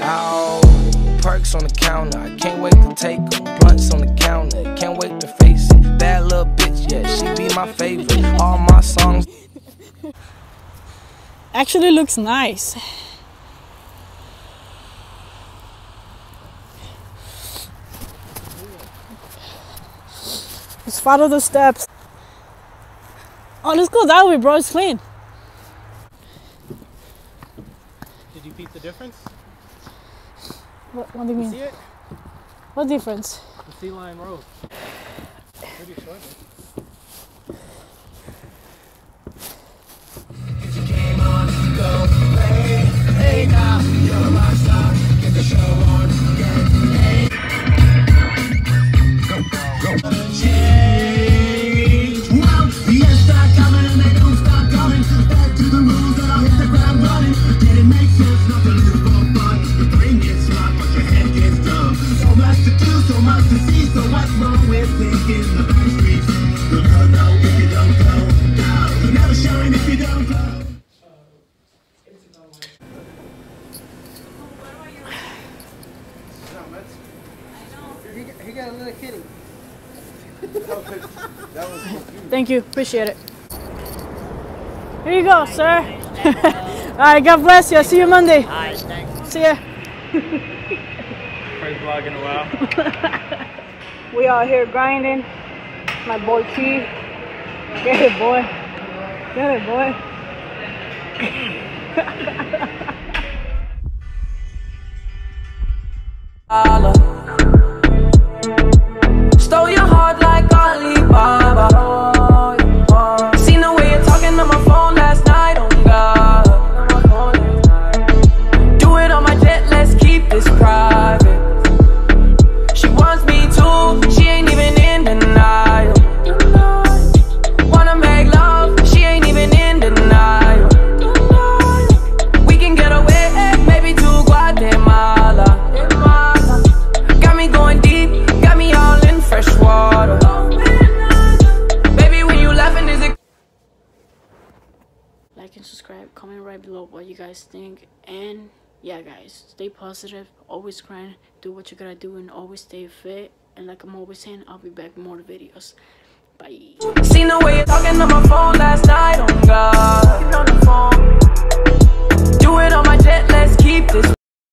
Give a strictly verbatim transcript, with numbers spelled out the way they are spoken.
Ow, perks on the counter. I can't wait to take them. Blunts on the counter. Can't wait to face it. Bad little bitch, yeah, she be my favorite. All my songs actually looks nice. Just follow the steps. Oh, let's go that way, bro. It's clean. Did you beat the difference? What, what do you mean? See it? What difference? The Sea Lion Road. Pretty short. Hey now, you're a rock star. Get the show on. Hey. Go, go, go. Change. Well, the ends start coming and they don't stop coming. Back to the rules and I'll hit the ground running. Did it make sense not to live for fun? The brain gets smart, but your head gets dumb. So much to do, so much to see. So what's wrong with thinking the back streets? You'll never know if you don't go. No, you're never showing if you don't go. He got a little kitty. That was Thank you. Appreciate it. Here you go, sir. All right. God bless you. I'll see you Monday. All right, thanks. See ya. first vlog in a while. We are here grinding. My boy T. Get it, boy. Get it, boy. Stole your heart like Alibaba. Seen the way you're talking on my phone last night, oh God. Do it on my jet, let's keep this private. She wants me too, she ain't even in denial. Wanna make love, she ain't even in denial. We can get away, maybe to Guatemala. Got me going deep, got me all in fresh water. Baby, when you laughing, is it? Like and subscribe. Comment right below what you guys think. And yeah, guys, stay positive. Always grind. Do what you gotta do, and always stay fit. And like I'm always saying, I'll be back with more videos. Bye. Seen the way you're talking on my phone last night, oh God.